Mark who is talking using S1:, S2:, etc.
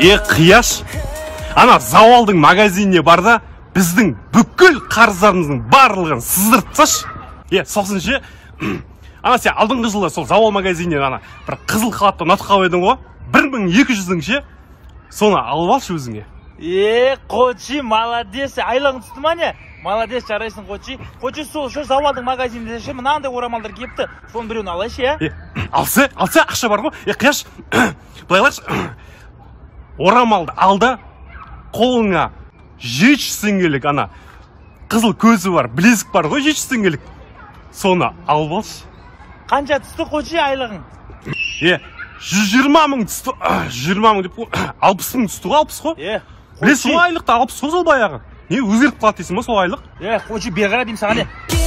S1: Қияш, ана Завалдың магазиніне бар да, біздің бүкіл қарыздарымыздың барлығын сыздырып тасташы. Сосын ше, ана сен алдыңғы жылы сол Завал магазинінен ана бір қызыл халатты ұнатып қалып едің ғой, 1200-дің ше, соны алып алшы өзіңе.
S2: Қочи, молодец, айлығын түсті ма не? Молодец, жарайсың Қочи. Қочи, сол Завалдың магазинінде ше, мынандай орамалдар кепті, соның біреуін алайшы,
S1: Алса, ақша бар ғой. Қияш, былайларшы, орамалды алда, қолыңа 700 теңгелік ана қызыл көзі бар, білезік бар ғой, 700 теңгелік. Соны алып алшы.
S2: Қанша түсті Қочи айлығың?
S1: 120 мың түсті, 20 мың деп 60 мың түсті ғой, 60 ғой. Білесің ғой айлықты 60 ғой сол баяғы. Не өзгеріп қалады дейсің ба сол айлық?
S2: Қочи, бері қара деймін саған не?